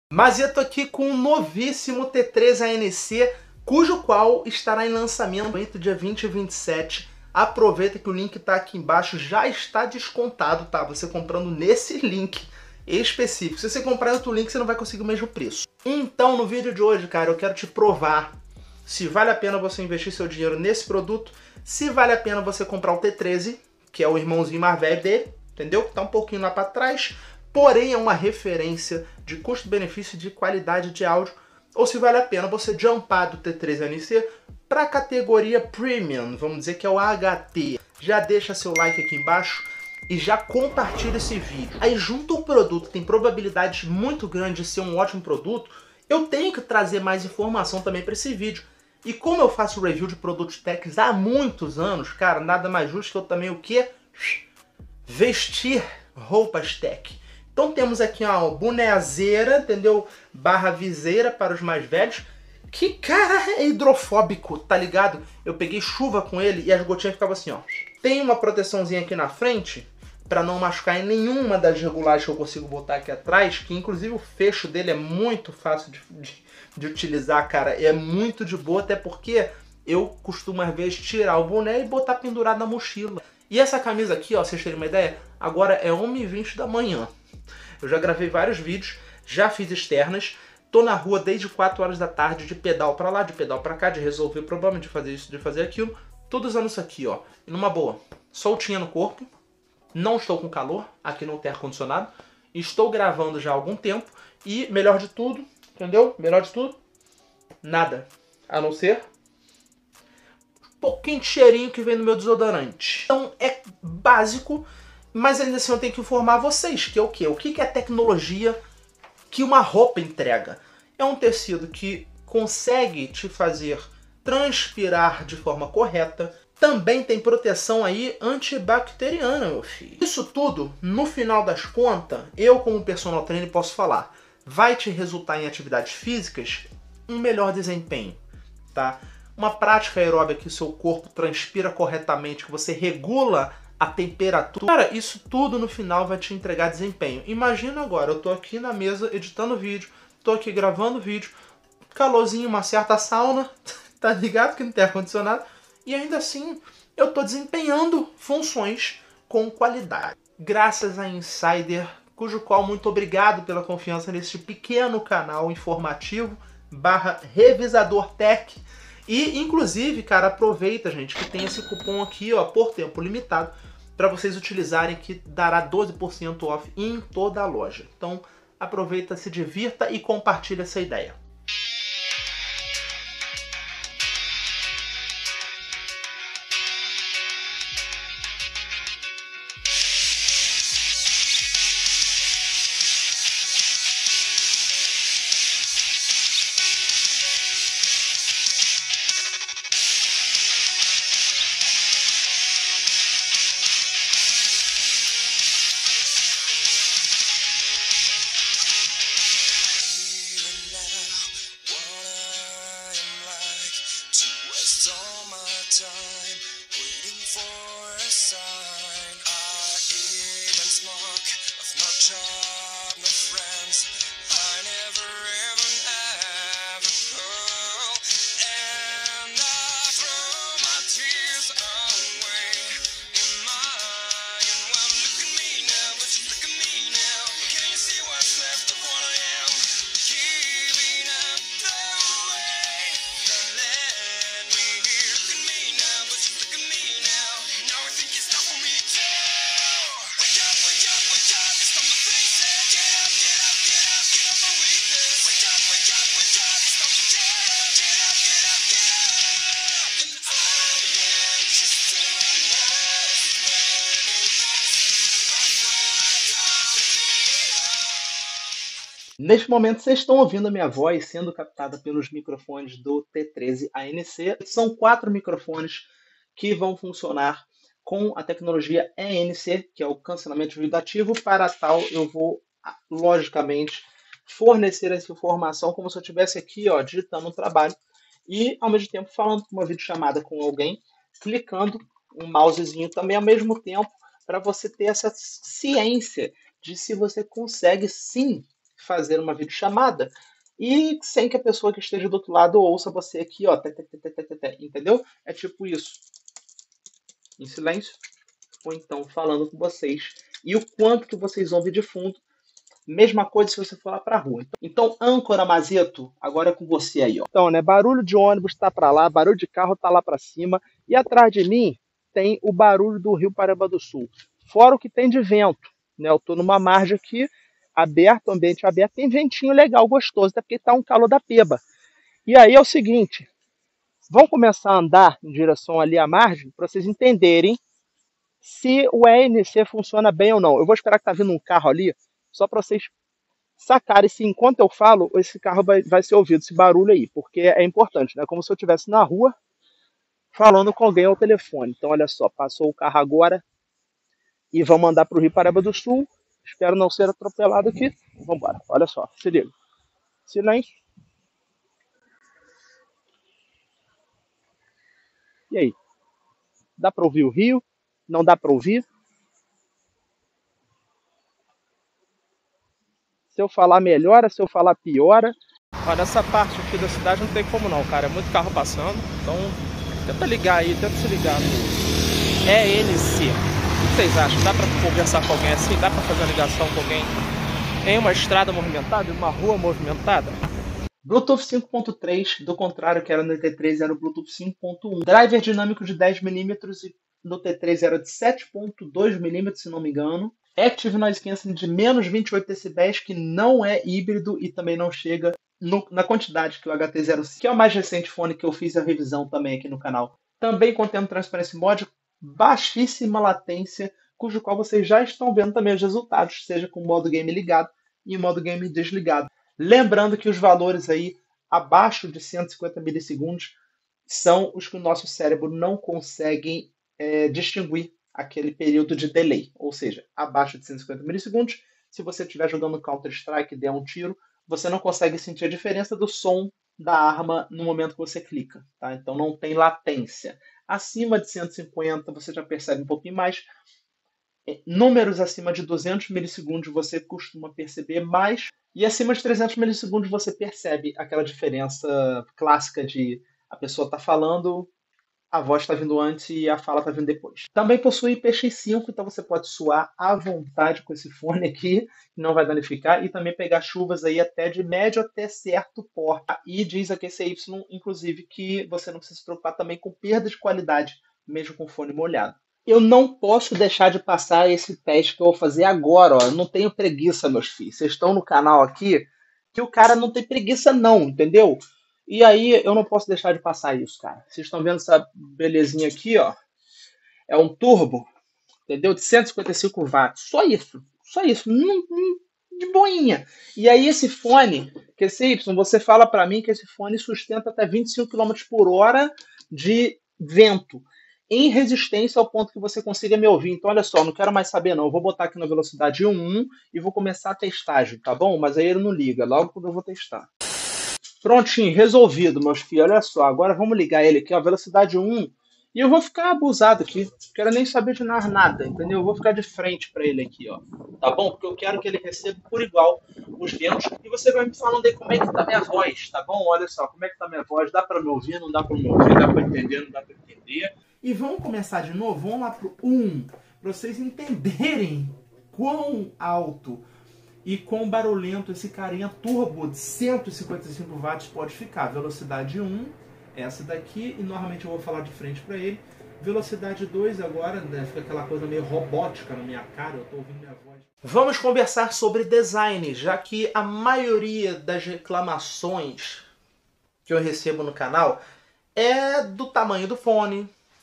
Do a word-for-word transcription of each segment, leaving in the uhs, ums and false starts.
Mas eu tô aqui com um novíssimo T três A N C, cujo qual estará em lançamento entre dia vinte e vinte e sete. Aproveita que o link tá aqui embaixo, já está descontado, tá? Você comprando nesse link específico. Se você comprar em outro link, você não vai conseguir o mesmo preço. Então, no vídeo de hoje, cara, eu quero te provar se vale a pena você investir seu dinheiro nesse produto, se vale a pena você comprar o T treze, que é o irmãozinho mais velho dele, entendeu? Que tá um pouquinho lá para trás, porém é uma referência de custo-benefício e de qualidade de áudio, ou se vale a pena você jumpar do T três A N C para a categoria Premium, vamos dizer que é o H T. Já deixa seu like aqui embaixo e já compartilha esse vídeo. Aí junto ao produto que tem probabilidade muito grande de ser um ótimo produto, eu tenho que trazer mais informação também para esse vídeo. E como eu faço review de produtos techs há muitos anos, cara, nada mais justo que eu também o quê? Vestir roupas tech. Então temos aqui ó, bonezeira, entendeu? Barra viseira para os mais velhos. Que cara é hidrofóbico, tá ligado? Eu peguei chuva com ele e as gotinhas ficavam assim, ó. Tem uma proteçãozinha aqui na frente para não machucar em nenhuma das regulagens que eu consigo botar aqui atrás, que inclusive o fecho dele é muito fácil de, de, de utilizar, cara. É muito de boa, até porque eu costumo às vezes tirar o boné e botar pendurado na mochila. E essa camisa aqui, ó, vocês terem uma ideia, agora é uma e vinte da manhã. Eu já gravei vários vídeos, já fiz externas, tô na rua desde quatro horas da tarde, de pedal pra lá, de pedal pra cá, de resolver o problema, de fazer isso, de fazer aquilo, tudo usando isso aqui, ó. E numa boa, soltinha no corpo, não estou com calor, aqui não tem ar-condicionado, estou gravando já há algum tempo, e melhor de tudo, entendeu? Melhor de tudo, nada, a não ser um pouquinho de cheirinho que vem no meu desodorante. Então é básico, mas ainda assim eu tenho que informar vocês que é o quê? O que é tecnologia que uma roupa entrega? É um tecido que consegue te fazer transpirar de forma correta, também tem proteção aí antibacteriana, meu filho. Isso tudo, no final das contas, eu como personal trainer posso falar, vai te resultar em atividades físicas um melhor desempenho, tá? Uma prática aeróbica que o seu corpo transpira corretamente, que você regula a temperatura. Cara, isso tudo no final vai te entregar desempenho. Imagina agora, eu tô aqui na mesa editando vídeo, tô aqui gravando vídeo, calorzinho, uma certa sauna, tá ligado que não tem ar-condicionado, e ainda assim eu tô desempenhando funções com qualidade. Graças a Insider, cujo qual muito obrigado pela confiança nesse pequeno canal informativo barra revisador tech. E, inclusive, cara, aproveita, gente, que tem esse cupom aqui, ó, por tempo limitado, para vocês utilizarem, que dará doze por cento off em toda a loja. Então, aproveita, se divirta e compartilha essa ideia. Neste momento vocês estão ouvindo a minha voz sendo captada pelos microfones do T treze A N C. São quatro microfones que vão funcionar com a tecnologia E N C, que é o cancelamento de ruído ativo. Para tal, eu vou, logicamente, fornecer essa informação como se eu estivesse aqui, ó, digitando um trabalho e, ao mesmo tempo, falando com uma videochamada com alguém, clicando um mousezinho também ao mesmo tempo, para você ter essa ciência de se você consegue, sim, fazer uma videochamada e sem que a pessoa que esteja do outro lado ouça você aqui, ó, tê, tê, tê, tê, tê, tê, entendeu? É tipo isso, em silêncio, ou então falando com vocês. E o quanto que vocês ouvem de fundo, mesma coisa se você for lá pra rua. Então, âncora Mazeto, agora é com você aí, ó. Então, né, barulho de ônibus tá pra lá, barulho de carro tá lá pra cima, e atrás de mim tem o barulho do Rio Paraíba do Sul. Fora o que tem de vento, né? Eu tô numa margem aqui, aberto, ambiente aberto, tem ventinho legal, gostoso, até porque tá um calor da peba. E aí é o seguinte, vamos começar a andar em direção ali à margem, para vocês entenderem se o E N C funciona bem ou não. Eu vou esperar que tá vindo um carro ali, só para vocês sacarem se enquanto eu falo, esse carro vai, vai ser ouvido, esse barulho aí, porque é importante, né? Como se eu estivesse na rua falando com alguém ao telefone. Então, olha só, passou o carro agora e vamos andar para o Rio Paraíba do Sul. Espero não ser atropelado aqui. Vamos embora, olha só, se liga. Silêncio. E aí? Dá para ouvir o rio? Não dá para ouvir? Se eu falar melhora, se eu falar piora. Olha, essa parte aqui da cidade não tem como não, cara. É muito carro passando. Então, tenta ligar aí, tenta se ligar no E N C. O que vocês acham? Dá pra conversar com alguém assim? Dá pra fazer uma ligação com alguém em uma estrada movimentada, em uma rua movimentada? Bluetooth cinco ponto três, do contrário que era no T três, era o Bluetooth cinco ponto um. Driver dinâmico de dez milímetros e no T três era de sete ponto dois milímetros, se não me engano. Active Noise Cancelling de menos vinte e oito decibéis, que não é híbrido e também não chega no, na quantidade que o H T zero cinco, que é o mais recente fone que eu fiz a revisão também aqui no canal. Também contendo Transparency Mode, baixíssima latência, cujo qual vocês já estão vendo também os resultados, seja com o modo game ligado e o modo game desligado. Lembrando que os valores aí abaixo de cento e cinquenta milissegundos são os que o nosso cérebro não consegue é, distinguir aquele período de delay, ou seja, abaixo de cento e cinquenta milissegundos, se você estiver jogando Counter-Strike e der um tiro, você não consegue sentir a diferença do som da arma no momento que você clica, tá? Então não tem latência. Acima de cento e cinquenta você já percebe um pouquinho mais. Números acima de duzentos milissegundos você costuma perceber mais, e acima de trezentos milissegundos você percebe aquela diferença clássica de a pessoa está falando, a voz está vindo antes e a fala está vindo depois. Também possui I P X cinco, então você pode suar à vontade com esse fone aqui, que não vai danificar, e também pegar chuvas aí até de médio até certo porte. E diz a Q C Y, inclusive, que você não precisa se preocupar também com perda de qualidade, mesmo com o fone molhado. Eu não posso deixar de passar esse teste que eu vou fazer agora, ó. Eu não tenho preguiça, meus filhos. Vocês estão no canal aqui, que o cara não tem preguiça não, entendeu? E aí eu não posso deixar de passar isso, cara. Vocês estão vendo essa belezinha aqui, ó? É um turbo, entendeu? De cento e cinquenta e cinco watts. Só isso. Só isso. Hum, hum, de boinha. E aí esse fone, Q C Y, você fala pra mim que esse fone sustenta até vinte e cinco quilômetros por hora de vento, em resistência ao ponto que você consiga me ouvir. Então, olha só, não quero mais saber não. Eu vou botar aqui na velocidade um ponto um e vou começar a testagem, tá bom? Mas aí ele não liga, logo quando eu vou testar. Prontinho, resolvido, meus filhos. Olha só, agora vamos ligar ele aqui, ó, velocidade um. E eu vou ficar abusado aqui. Não quero nem saber de nada, entendeu? Eu vou ficar de frente para ele aqui, ó. Tá bom? Porque eu quero que ele receba por igual os ventos. E você vai me falando aí como é que tá minha voz, tá bom? Olha só, como é que tá minha voz. Dá para me ouvir, não dá para me ouvir, dá para entender, não dá para entender. E vamos começar de novo, vamos lá pro um, para vocês entenderem quão alto e quão barulhento esse carinha turbo de cento e cinquenta e cinco watts pode ficar. Velocidade um, essa daqui, e normalmente eu vou falar de frente para ele. Velocidade dois agora, né, fica aquela coisa meio robótica na minha cara, eu tô ouvindo minha voz. Vamos conversar sobre design, já que a maioria das reclamações que eu recebo no canal é do tamanho do fone,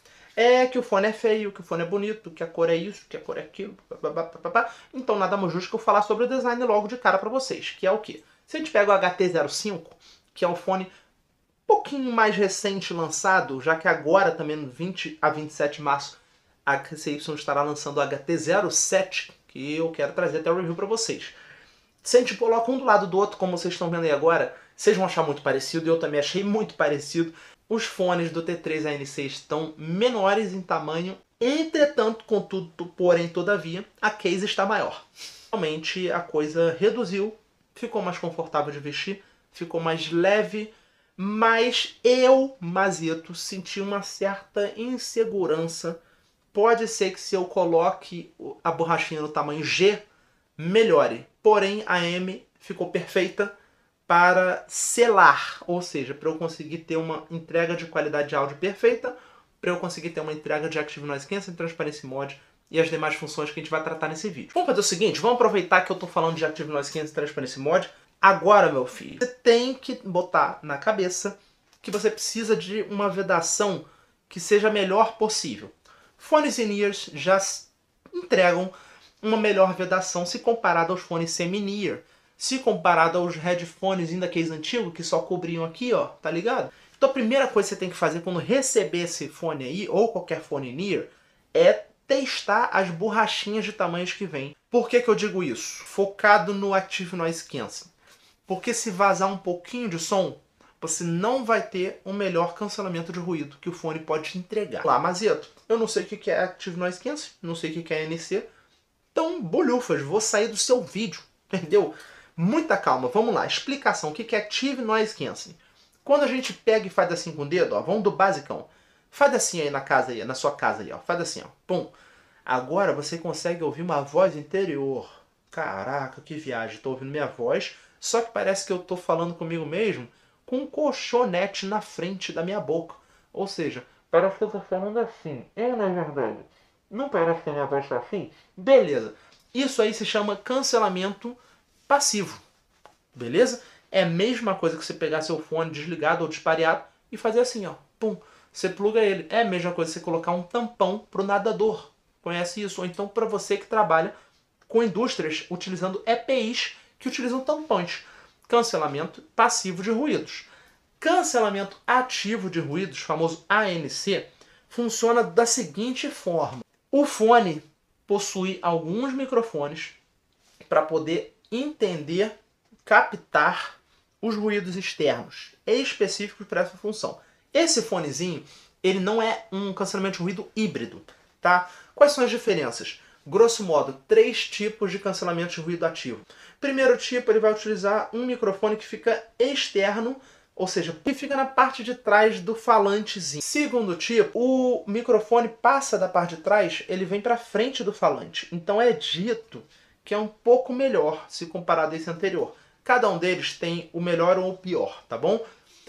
é que o fone é feio, que o fone é bonito, que a cor é isso, que a cor é aquilo. Papapá. Então nada mais justo que eu falar sobre o design logo de cara pra vocês, que é o quê? Se a gente pega o H T zero cinco, que é um fone um pouquinho mais recente lançado, já que agora também no vinte a vinte e sete de março a Q C Y estará lançando o H T zero sete, que eu quero trazer até o review pra vocês. Se a gente coloca um do lado do outro, como vocês estão vendo aí agora, vocês vão achar muito parecido, eu também achei muito parecido. Os fones do T três A N C estão menores em tamanho, entretanto, contudo, porém, todavia, a case está maior. Realmente a coisa reduziu ficou mais confortável de vestir, ficou mais leve, mas eu, Mazito, senti uma certa insegurança. Pode ser que se eu coloque a borrachinha no tamanho G, melhore. Porém, a M ficou perfeita para selar, ou seja, para eu conseguir ter uma entrega de qualidade de áudio perfeita, para eu conseguir ter uma entrega de Active Noise Cancelling, Transparency Mod e as demais funções que a gente vai tratar nesse vídeo. Vamos fazer o seguinte, vamos aproveitar que eu estou falando de Active Noise Cancelling, Transparency Mod. Agora, meu filho, você tem que botar na cabeça que você precisa de uma vedação que seja a melhor possível. Fones in-ears já entregam uma melhor vedação se comparado aos fones semi-in-ear. Se comparado aos headphones ainda case antigo, que só cobriam aqui, ó, tá ligado? Então a primeira coisa que você tem que fazer quando receber esse fone aí, ou qualquer fone in-ear, é testar as borrachinhas de tamanhos que vem. Por que que eu digo isso? Focado no Active Noise Cancelling. Porque se vazar um pouquinho de som, você não vai ter um melhor cancelamento de ruído que o fone pode te entregar. Lá, Mazito, eu não sei o que é Active Noise Cancelling, não sei o que é A N C, então, bolhufas, vou sair do seu vídeo, entendeu? Muita calma, vamos lá, explicação, o que é Active Noise Cancelling? Quando a gente pega e faz assim com o dedo, ó, vamos do basicão, faz assim aí na casa, aí, na sua casa aí, ó, faz assim, ó, pum. Agora você consegue ouvir uma voz interior. Caraca, que viagem, tô ouvindo minha voz, só que parece que eu tô falando comigo mesmo com um colchonete na frente da minha boca. Ou seja, parece que eu tô falando assim, é na verdade. Não parece que a minha voz está assim? Beleza. Isso aí se chama cancelamento passivo. Beleza? É a mesma coisa que você pegar seu fone desligado ou dispareado e fazer assim, ó. Pum. Você pluga ele. É a mesma coisa que você colocar um tampão pro nadador. Conhece isso? Ou então para você que trabalha com indústrias utilizando E P Is que utilizam tampões. Cancelamento passivo de ruídos. Cancelamento ativo de ruídos, famoso A N C, funciona da seguinte forma. O fone possui alguns microfones para poder entender, captar os ruídos externos específicos para essa função. Esse fonezinho, ele não é um cancelamento de ruído híbrido, tá? Quais são as diferenças? Grosso modo, três tipos de cancelamento de ruído ativo. Primeiro tipo, ele vai utilizar um microfone que fica externo, ou seja, que fica na parte de trás do falantezinho. Segundo tipo, o microfone passa da parte de trás, ele vem para frente do falante. Então é dito que é um pouco melhor se comparado a esse anterior. Cada um deles tem o melhor ou o pior, tá bom?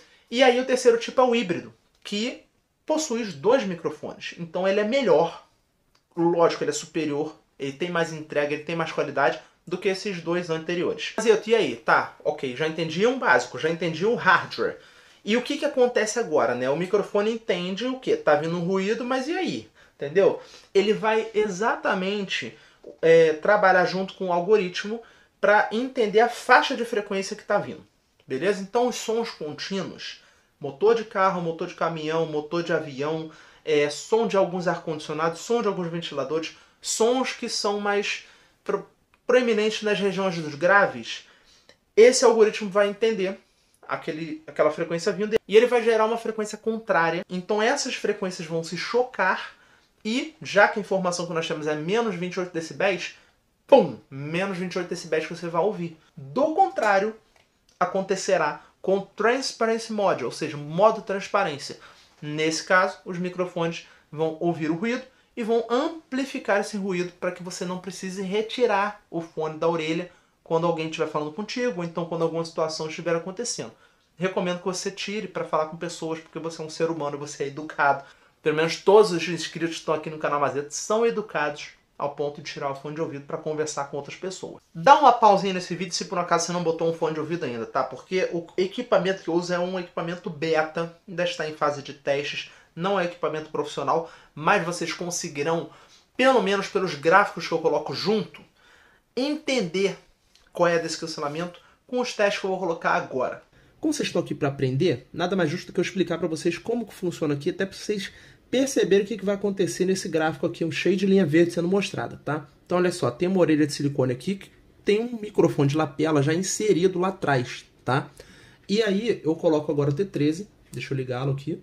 E aí o terceiro tipo é o híbrido, que possui os dois microfones. Então ele é melhor. Lógico, ele é superior, ele tem mais entrega, ele tem mais qualidade do que esses dois anteriores. Mas e aí? Tá, ok, já entendi um básico, já entendi o hardware. E o que que acontece agora, né? O microfone entende o quê? Tá vindo um ruído, mas e aí? Entendeu? Ele vai exatamente é, trabalhar junto com o algoritmo para entender a faixa de frequência que está vindo. Beleza? Então os sons contínuos, motor de carro, motor de caminhão, motor de avião, é, som de alguns ar-condicionados, som de alguns ventiladores, sons que são mais pro, proeminentes nas regiões dos graves, esse algoritmo vai entender aquele, aquela frequência vindo e ele vai gerar uma frequência contrária. Então essas frequências vão se chocar e, já que a informação que nós temos é menos vinte e oito decibéis, pum, menos vinte e oito decibéis que você vai ouvir. Do contrário, acontecerá com o Transparency Mod, ou seja, modo transparência. Nesse caso, os microfones vão ouvir o ruído e vão amplificar esse ruído para que você não precise retirar o fone da orelha quando alguém estiver falando contigo, ou então quando alguma situação estiver acontecendo. Recomendo que você tire para falar com pessoas, porque você é um ser humano, você é educado. Pelo menos todos os inscritos que estão aqui no canal Mazito são educados ao ponto de tirar o fone de ouvido para conversar com outras pessoas. Dá uma pausinha nesse vídeo se por um acaso você não botou um fone de ouvido ainda, tá? Porque o equipamento que eu uso é um equipamento beta, ainda está em fase de testes, não é equipamento profissional, mas vocês conseguirão, pelo menos pelos gráficos que eu coloco junto, entender qual é desse cancelamento com os testes que eu vou colocar agora. Como vocês estão aqui para aprender, nada mais justo do que eu explicar para vocês como que funciona aqui, até para vocês perceberem o que vai acontecer nesse gráfico aqui, um cheio de linha verde sendo mostrada, tá? Então olha só, tem uma orelha de silicone aqui que tem um microfone de lapela já inserido lá atrás, tá? E aí eu coloco agora o T treze, deixa eu ligá-lo aqui,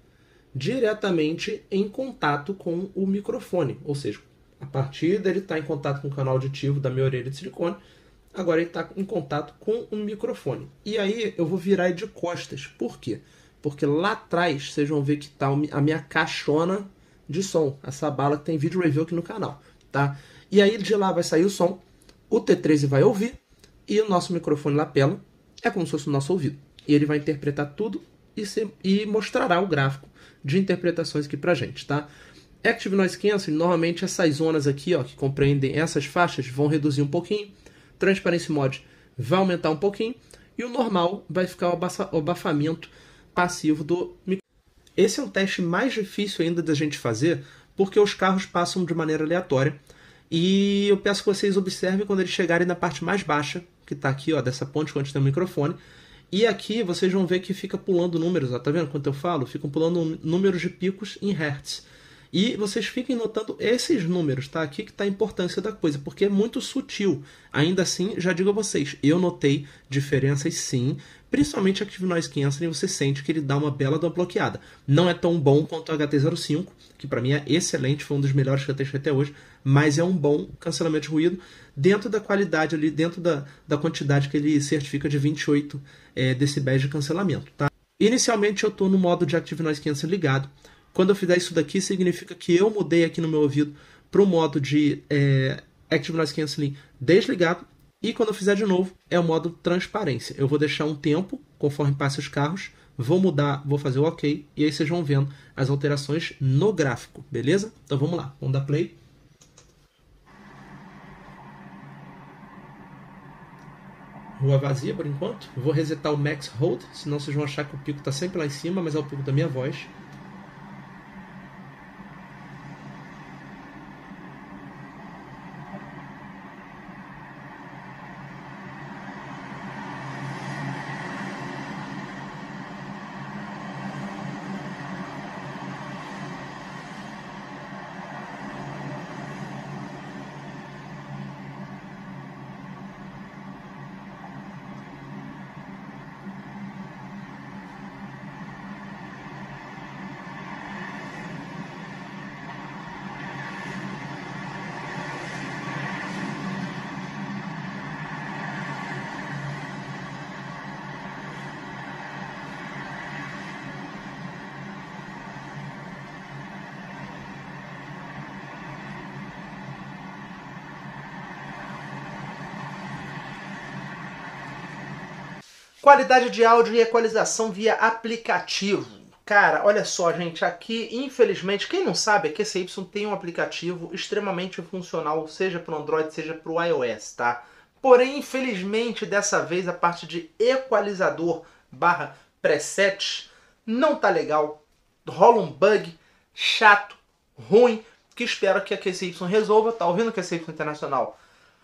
diretamente em contato com o microfone, ou seja, a partir dele estar em contato com o canal auditivo da minha orelha de silicone, agora ele está em contato com o microfone. E aí eu vou virar ele de costas. Por quê? Porque lá atrás vocês vão ver que está a minha caixona de som, essa bala que tem vídeo review aqui no canal, tá? E aí de lá vai sair o som, o T treze vai ouvir e o nosso microfone lapela é como se fosse o nosso ouvido. E ele vai interpretar tudo e, se, e mostrará o gráfico de interpretações aqui pra gente, tá? Active Noise Cancelling, normalmente essas zonas aqui, ó, que compreendem essas faixas, vão reduzir um pouquinho. Transparency Mode vai aumentar um pouquinho. E o normal vai ficar o abafamento passivo do microfone. Esse é um teste mais difícil ainda da gente fazer, porque os carros passam de maneira aleatória. E eu peço que vocês observem quando eles chegarem na parte mais baixa, que está aqui, ó, dessa ponte onde tem o microfone. E aqui vocês vão ver que fica pulando números, ó, tá vendo quando eu falo? Ficam pulando números de picos em hertz. E vocês fiquem notando esses números, tá? Aqui que está a importância da coisa, porque é muito sutil. Ainda assim, já digo a vocês, eu notei diferenças sim, principalmente Active Noise Cancelling, você sente que ele dá uma bela da bloqueada. Não é tão bom quanto o H T zero cinco, que para mim é excelente, foi um dos melhores que eu testei até hoje, mas é um bom cancelamento de ruído, dentro da qualidade ali, dentro da, da quantidade que ele certifica de vinte e oito é, decibéis de cancelamento, tá? Inicialmente eu estou no modo de Active Noise Cancelling ligado. Quando eu fizer isso daqui, significa que eu mudei aqui no meu ouvido para o modo de é, Active Noise Cancelling desligado. E quando eu fizer de novo, é o modo transparência. Eu vou deixar um tempo, conforme passe os carros, vou mudar, vou fazer o OK, e aí vocês vão vendo as alterações no gráfico, beleza? Então vamos lá, vamos dar play. Rua vazia por enquanto. Eu vou resetar o Max Hold, senão vocês vão achar que o pico está sempre lá em cima, mas é o pico da minha voz. Qualidade de áudio e equalização via aplicativo. Cara, olha só, gente, aqui, infelizmente, quem não sabe, a Q C Y tem um aplicativo extremamente funcional, seja para o Android, seja para o iOS, tá? Porém, infelizmente, dessa vez, a parte de equalizador barra preset não tá legal. Rola um bug chato, ruim, que espero que a Q C Y resolva. Tá ouvindo a Q C Y Internacional?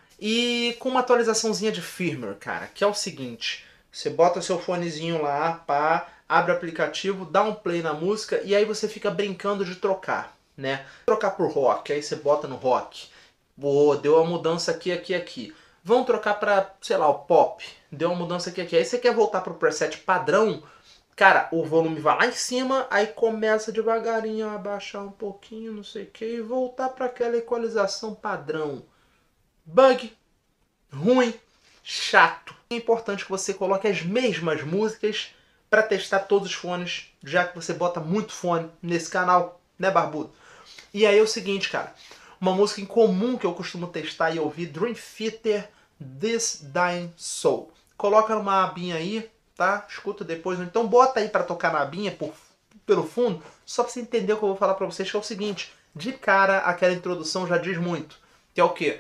E com uma atualizaçãozinha de firmware, cara, que é o seguinte... Você bota seu fonezinho lá, pá, abre o aplicativo, dá um play na música e aí você fica brincando de trocar, né? Trocar por rock, aí você bota no rock. Pô, deu uma mudança aqui, aqui, aqui. Vamos trocar pra, sei lá, o pop. Deu uma mudança aqui, aqui. Aí você quer voltar pro preset padrão, cara, o volume vai lá em cima, aí começa devagarinho a abaixar um pouquinho, não sei o que, e voltar para aquela equalização padrão. Bug, ruim, chato. É importante que você coloque as mesmas músicas para testar todos os fones, já que você bota muito fone nesse canal, né, barbudo? E aí é o seguinte, cara, uma música em comum que eu costumo testar e ouvir, Dream Theater, This Dying Soul. Coloca numa abinha aí, tá? Escuta depois, então bota aí para tocar na abinha por, pelo fundo, só para você entender o que eu vou falar para vocês, que é o seguinte, de cara aquela introdução já diz muito, que é o quê?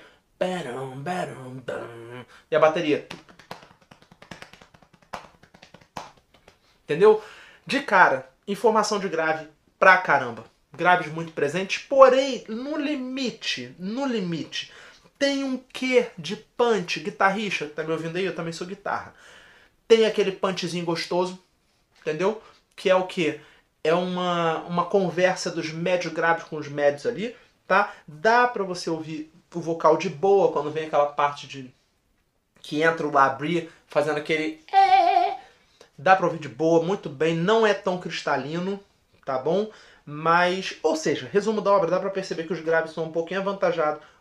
E a bateria. Entendeu? De cara, informação de grave pra caramba. Graves muito presentes, porém, no limite, no limite, tem um quê de punch, guitarrista, tá me ouvindo aí? Eu também sou guitarra. Tem aquele punchzinho gostoso, entendeu? Que é o quê? É uma, uma conversa dos médios graves com os médios ali, tá? Dá pra você ouvir o vocal de boa quando vem aquela parte de que entra o Labrie fazendo aquele... Dá pra ouvir de boa, muito bem, não é tão cristalino, tá bom? Mas, ou seja, resumo da obra, dá pra perceber que os graves são um pouquinho avantajados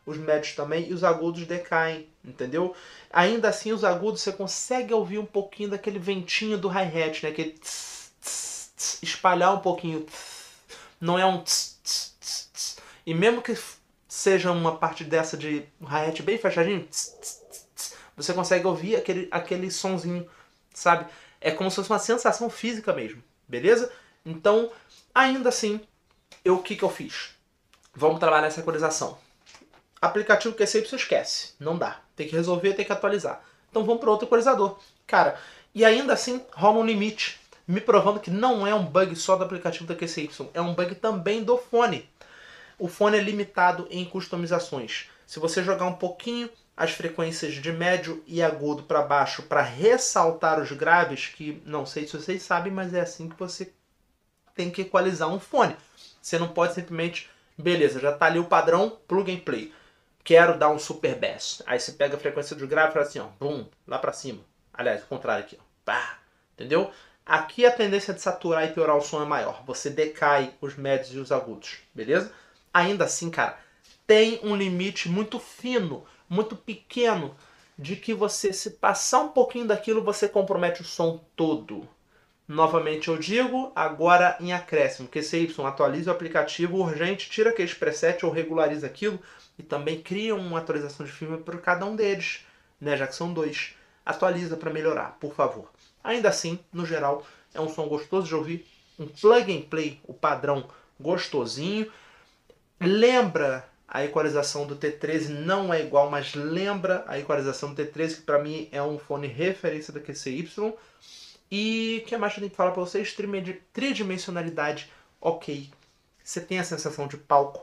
os médios também, e os agudos decaem, entendeu? Ainda assim, os agudos você consegue ouvir um pouquinho daquele ventinho do hi-hat, né? Aquele tss, tss, tss, espalhar um pouquinho. Tss, não é um tss, tss, tss, tss. E mesmo que seja uma parte dessa de hi-hat bem fechadinho, tss, tss, tss, você consegue ouvir aquele, aquele sonzinho, sabe? É como se fosse uma sensação física mesmo, beleza? Então, ainda assim, eu, o que, que eu fiz? Vamos trabalhar essa equalização. Aplicativo Q C Y esquece, não dá. Tem que resolver, tem que atualizar. Então vamos para outro equalizador. Cara, e ainda assim rola um limite, me provando que não é um bug só do aplicativo da Q C Y, é um bug também do fone. O fone é limitado em customizações. Se você jogar um pouquinho as frequências de médio e agudo para baixo para ressaltar os graves, que não sei se vocês sabem, mas é assim que você tem que equalizar um fone. Você não pode simplesmente, beleza, já tá ali o padrão, plug and play. Quero dar um super bass. Aí você pega a frequência do grave e faz assim, ó, bum, lá para cima. Aliás, o contrário aqui, ó, pá, entendeu? Aqui a tendência de saturar e piorar o som é maior. Você decai os médios e os agudos, beleza? Ainda assim, cara, tem um limite muito fino, muito pequeno, de que você, se passar um pouquinho daquilo, você compromete o som todo. Novamente eu digo, agora em acréscimo, Q C Y, atualize o aplicativo urgente, tira aqueles presets ou regulariza aquilo e também cria uma atualização de firmware para cada um deles, né, já que são dois. Atualiza para melhorar, por favor. Ainda assim, no geral, é um som gostoso de ouvir, um plug and play, o padrão gostosinho. Lembra a equalização do T treze, não é igual, mas lembra a equalização do T treze, que para mim é um fone referência da Q C Y. E o que mais eu tenho que falar para vocês? Tridimensionalidade, ok. Você tem a sensação de palco.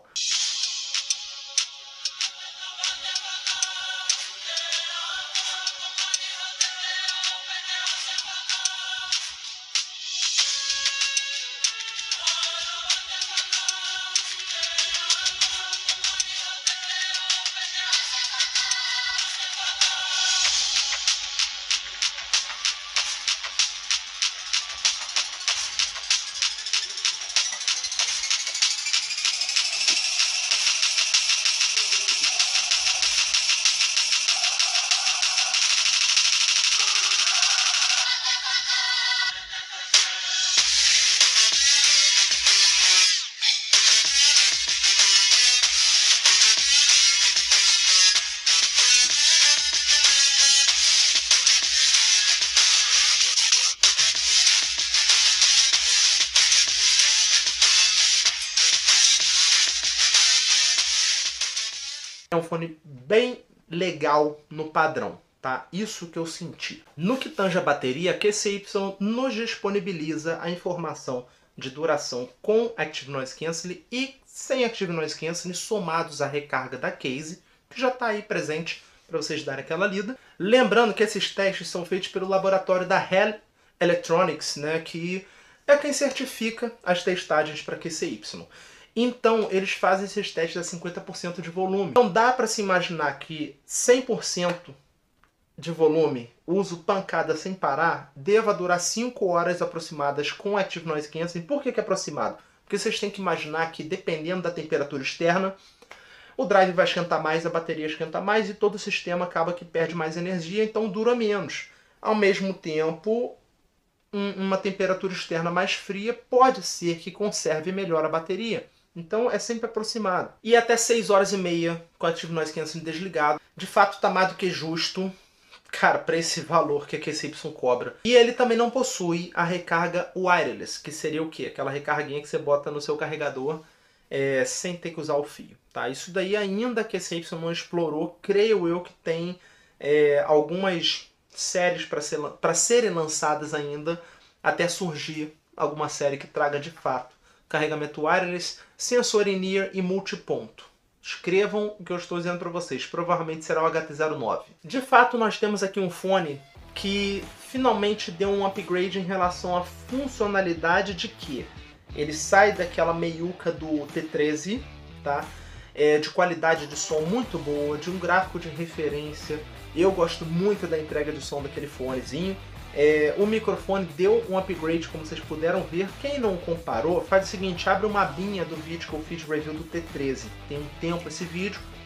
É um fone bem legal no padrão, tá? Isso que eu senti. No que tange a bateria, a Q C Y nos disponibiliza a informação de duração com Active Noise Cancelling e sem Active Noise Cancelling, somados à recarga da case, que já está aí presente para vocês darem aquela lida. Lembrando que esses testes são feitos pelo laboratório da Hell Electronics, né, que é quem certifica as testagens para Q C Y. Então, eles fazem esses testes a cinquenta por cento de volume. Então, dá para se imaginar que cem por cento de volume, uso pancada sem parar, deva durar cinco horas aproximadas com Active Noise Cancelling. Por que que é aproximado? Porque vocês têm que imaginar que, dependendo da temperatura externa, o drive vai esquentar mais, a bateria esquenta mais e todo o sistema acaba que perde mais energia, então dura menos. Ao mesmo tempo, um, uma temperatura externa mais fria pode ser que conserve melhor a bateria. Então é sempre aproximado. E até seis horas e meia com Active Noise Cancelling desligado. De fato está mais do que justo, cara, para esse valor que a Q C Y cobra. E ele também não possui a recarga wireless, que seria o quê? Aquela recarguinha que você bota no seu carregador é, sem ter que usar o fio. Tá? Isso daí ainda a Q C Y não explorou. Creio eu que tem é, algumas séries para ser, para serem lançadas ainda, até surgir alguma série que traga de fato carregamento wireless, sensor in-ear e multiponto. Escrevam o que eu estou dizendo para vocês, provavelmente será o H T zero nove. De fato, nós temos aqui um fone que finalmente deu um upgrade em relação à funcionalidade de que ele sai daquela meiuca do T treze, tá? É, de qualidade de som muito boa, de um gráfico de referência. Eu gosto muito da entrega de som daquele fonezinho. É, o microfone deu um upgrade, como vocês puderam ver. Quem não comparou, faz o seguinte, abre uma abinha do vídeo que eu fiz de review do T treze. Tem um tempo esse vídeo,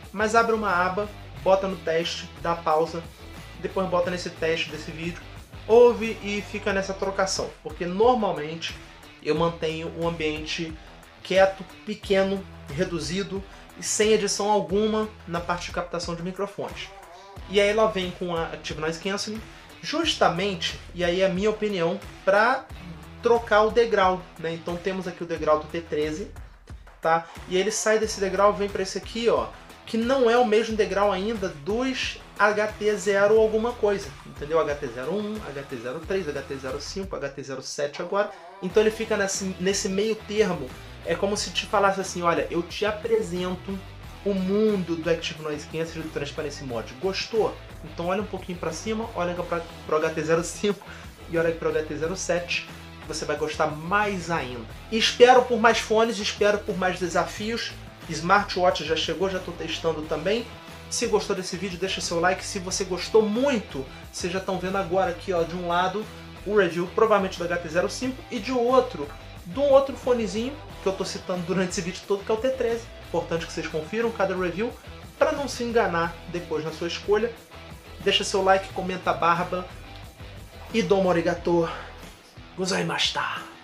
mas abre uma aba, bota no teste, dá pausa, depois bota nesse teste desse vídeo, ouve e fica nessa trocação, porque normalmente eu mantenho um ambiente quieto, pequeno, reduzido e sem edição alguma na parte de captação de microfones. E aí ela vem com a Active Noise Cancelling, justamente, e aí é a minha opinião, para trocar o degrau, né? Então temos aqui o degrau do T treze, tá? E ele sai desse degrau e vem para esse aqui, ó, que não é o mesmo degrau ainda dos H T zero alguma coisa, entendeu? H T zero um, H T zero três, H T zero cinco, H T zero sete agora. Então ele fica nesse, nesse meio termo. É como se te falasse assim, olha, eu te apresento o mundo do Active Noise Cancelling do Transparency Mod. Gostou? Então olha um pouquinho para cima, olha para o H T zero cinco e olha para o H T zero sete. Você vai gostar mais ainda. E espero por mais fones, espero por mais desafios. Smartwatch já chegou, já estou testando também. Se gostou desse vídeo, deixa seu like. Se você gostou muito, vocês já estão vendo agora aqui, ó, de um lado o review provavelmente do H T zero cinco e de outro, de um outro fonezinho que eu estou citando durante esse vídeo todo, que é o T treze. Importante que vocês confiram cada review para não se enganar depois na sua escolha. Deixa seu like, comenta a barba e domo arigato gozaimashita.